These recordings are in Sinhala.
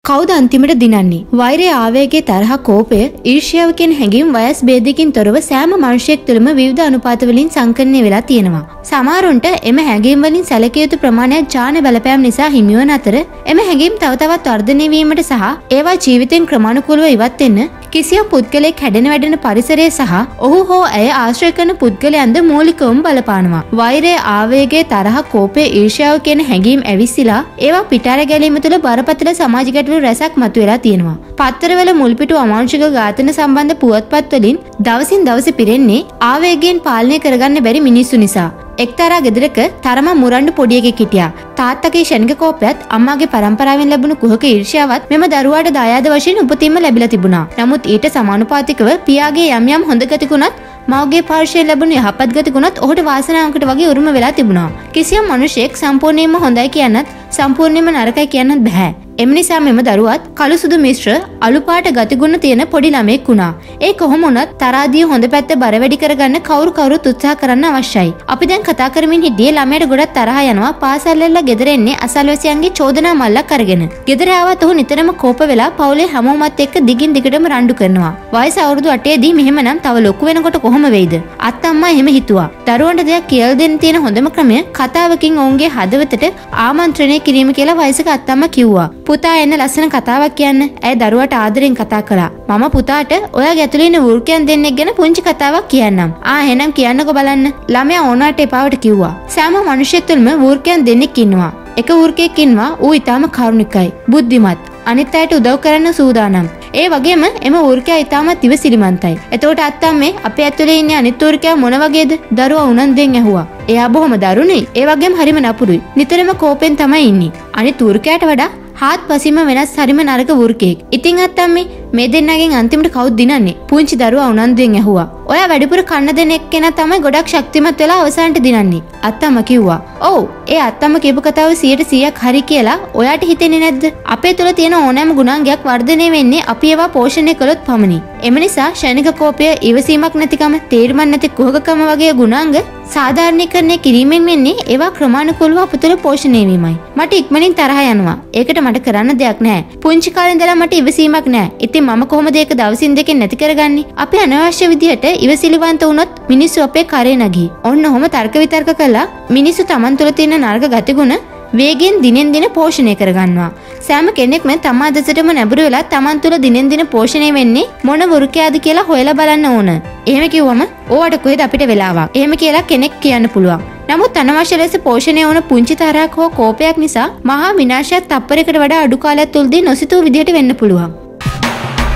කවුද අන්තිමට දිනන්නේ? වෛරය, ආවේගය, තරහ, කෝපය, ඊර්ෂ්‍යාව කියන හැඟීම් වයස් භේදයකින් තොරව සෑම මනුෂ්‍යයෙක් තුළම විවිධ අනුපාත වලින් සංකලනය වෙලා තියෙනවා. සමහරුන්ට එම හැඟීම් වලින් සැලකිය යුතු ප්‍රමාණයක් ඡාන බලපෑම් නිසා හිමිවන අතර එම හැඟීම් තව තවත් වර්ධනය වීමට සහ ඒවා ජීවිතෙන් ක්‍රමානුකූලව ඉවත් වෙන්න කිසියම් පුද්ගලයෙක් හැදෙන වැඩෙන පරිසරය සහ ඔහු හෝ ඇය ආශ්‍රය කරන පුද්ගලයන්ද මූලිකවම බලපානවා. වෛරය, ආවේගය, තරහ, කෝපය, ඊර්ෂ්‍යාව කියන හැඟීම් ඇවිස්සලා ඒවා පිටාර ගැලීම තුළ බරපතල සමාජ ගැටලු රැසක් මතුවලා තියෙනවා. පත්තරවල මුල්පිටු අමානුෂික ඝාතන සම්බන්ධ පුවත්පත් වලින් දවසින් දවස පිරෙන්නේ ආවේගයෙන් පාලනය කරගන්න බැරි මිනිස්සු නිසා. එක්තරා ගෙදරක තරම මුරණ්ඩු පොඩියෙක් හිටියා. තාත්තගේ ෂණික කෝපයත් අම්මාගේ පරම්පරාවෙන් ලැබුණු කුහක ඊර්ෂ්‍යාවත් මෙම දරුවාට දායාද වශයෙන් උපතින්ම ලැබිලා තිබුණා. නමුත් ඊට සමානුපාතිකව පියාගේ යම් යම් හොඳ ගතිගුණත් මවගේ පාර්ශ්වයෙන් ලැබුණු යහපත් ගතිගුණත් ඔහුට වාසනාවකට වගේ උරුම වෙලා තිබුණා. කිසියම් මිනිසෙක් සම්පූර්ණයෙන්ම හොඳයි කියන්නත් සම්පූර්ණයෙන්ම නරකයි කියන්නත් බෑ. එම නිසා මෙම දරුවත් කළු සුදු මිශ්‍ර අලු පාට ගතිගුණ තියෙන පොඩි ළමෙක් වුණා. ඒ කොහොම වුණත් තරාදිය හොඳ පැත්ත බර වැඩි කරගන්න කවුරුත් උත්සාහ කරන්න අවශ්‍යයි. අපි දැන් කතා කරමින් හිටියේ ළමයට ගොඩක් තරහ යනවා පාසල් වල ගෙදර එන්නේ අසල්වැසියන්ගේ චෝදනා මල්ලක් අරගෙන. ගෙදර ආවත් ඔහු නිතරම කෝප වෙලා පවුලේ හැමෝමත් එක්ක දිගින් දිගටම රණ්ඩු කරනවා. වයස අවුරුදු 8 දී මෙහෙමනම් තව ලොකු වෙනකොට කොහොම වෙයිද? අත්තම්මා එහෙම හිතුවා. දරුවන්ට දෙයක් කියලා දෙන්න තියෙන හොඳම ක්‍රමය කතාවකින් ඔවුන්ගේ හදවතට ආමන්ත්‍රණය කිරීම කියලා වයසක අත්තම්මා කිව්වා. පුතා එන්න ලස්සන කතාවක් කියන්න. ඇය දරුවාට ආදරෙන් කතා කළා. මම පුතාට ඔයාගේ ඇතුලේ ඉන්න වෘකයන් දෙන්නෙක් ගැන පුංචි කතාවක් කියන්නම්. එහෙනම් කියන්නකෝ බලන්න. ළමයා ඕනාට එපාවට කිව්වා. සෑම මිනිහෙක් තුළම වෘකයන් දෙන්නෙක් ඉන්නවා. එක වෘකයෙක් ඉන්නවා ඌ ඊටාම කරුණිකයි, බුද්ධිමත්, අනිත් අයට උදව් කරන්න සූදානම්. ඒ වගේම එම වෘකයා ඊටාමත් ඉවසිලිමන්තයි. එතකොට අත්තම්මේ අපේ ඇතුලේ ඉන්නේ අනිත් වෘකයා මොන වගේද? දරුවා උනන්දුවෙන් ඇහුවා. එයා බොහොම දරුණුයි. ඒ වගේම හරිම නපුරුයි. නිතරම කෝපෙන් තමයි ඉන්නේ. අනිත් වෘකයාට වඩා හාත්පසින්ම වෙනස් හරිම නරක වෘකයෙක්. ඉතින් අත්තම්මේ මේ දෙන්නගෙන් අන්තිමට කවුද දිනන්නේ? පුංචි දරුවා උනන්දුවෙන් ඇහුවා. ඔයා වැඩිපුර කන්න දෙන එක්කෙනා තමයි ගොඩක් ශක්තිමත් වෙලා අවසානට දිනන්නේ. අත්තම්මා කිව්වා. ඔව්, ඒ අත්තම්මා කියපු කතාව 100%ක් හරි කියලා ඔයාට හිතෙන්නේ නැද්ද? අපේ තුල තියෙන ඕනෑම ගුණාංගයක් වර්ධනය වෙන්නේ අපි ඒවා පෝෂණය කළොත් පමණයි. එම නිසා ෂණික කෝපය, ඉවසීමක් නැතිකම, තේරුමක් නැති කුහකකම වගේ ගුණාංග සාධාරණීකරණය කිරීමෙන් වෙන්නේ ඒවා ක්‍රමානුකූලව අප තුළ පෝෂණය වීමයි. මට ඉක්මනින් තරහ යනවා. ඒකට මට කරන්න දෙයක් නැහැ. පුංචි කාලේ ඉඳලා මට ඉවසීමක් නැහැ. ඉතින් මම කොහොමද ඒක දවසින් දෙකෙන් නැති කරගන්නේ? අපි අනවශ්‍ය විදිහට ඉවසිලිවන්ත වුණොත් මිනිස්සු අපේ කරේ නගී. ඔන්න ඔහොම තර්ක විතර්ක කළා මිනිස්සු Taman තුළ තියෙන නරක ගතිගුණ වේගෙන් දිනෙන් දින පෝෂණය කරගන්නවා. සෑම කෙනෙක්ම තමා දෙසටම නැඹුරු වෙලා Taman තුළ දිනෙන් දින පෝෂණය වෙන්නේ මොන වෘකයාද කියලා හොයලා බලන්න ඕන. එහෙම කිව්වම ඕවට කොහෙද අපිට වෙලාවක්? එහෙම කියලා කෙනෙක් කියන්න පුළුවන්. නමුත් අනවශ්‍ය ලෙස පෝෂණය වුණ පුංචි තරහක් හෝ කෝපයක් නිසා මහා විනාශයක් තප්පරයකට වඩා අඩු කාලයක් තුලදී නොසිතූ විදිහට වෙන්න පුළුවන්.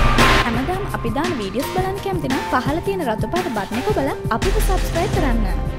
හැමදාම අපි දාන වීඩියෝස් බලන්න කැමති නම් පහළ තියෙන රතු පාට බටන් එක ඔබලා අපිට subscribe කරන්න.